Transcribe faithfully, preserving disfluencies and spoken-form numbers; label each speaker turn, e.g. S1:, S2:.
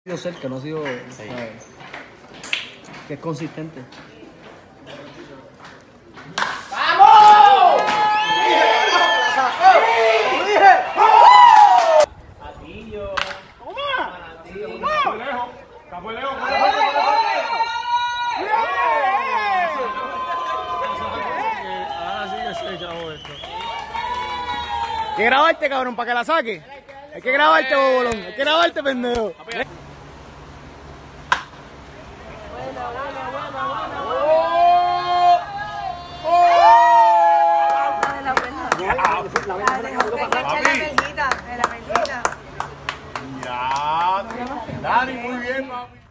S1: sido cerca, no ha sido,
S2: Sí.
S1: ¿sabes? Que es consistente.
S3: ¡Vamos!
S2: Atillo.
S3: Está muy lejos. Está muy lejos. Ahora sí que se chavo esto.
S4: Hay que grabarte, cabrón, para que la saque. Hay que grabarte, bobolón. Hay que grabarte, pendejo.
S3: Ya. Dani, muy bien, papi.